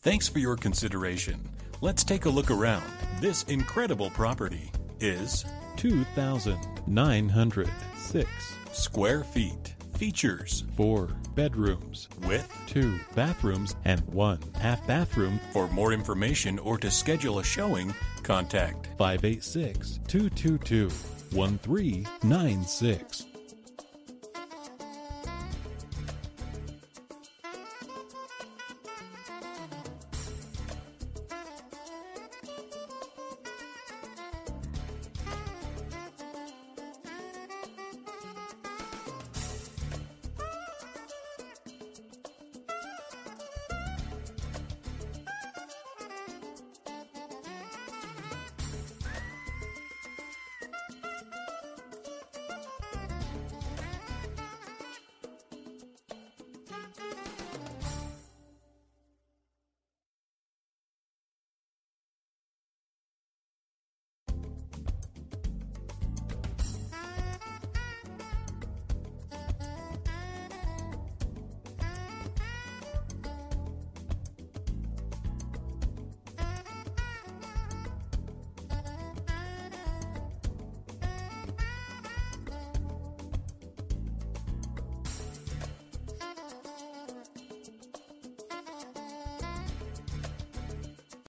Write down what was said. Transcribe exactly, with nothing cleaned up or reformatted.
Thanks for your consideration. Let's take a look around. This incredible property is two thousand nine hundred six square feet. Features four bedrooms with two bathrooms and one half bathroom. For more information or to schedule a showing, contact five eight six, two two two, one three nine six.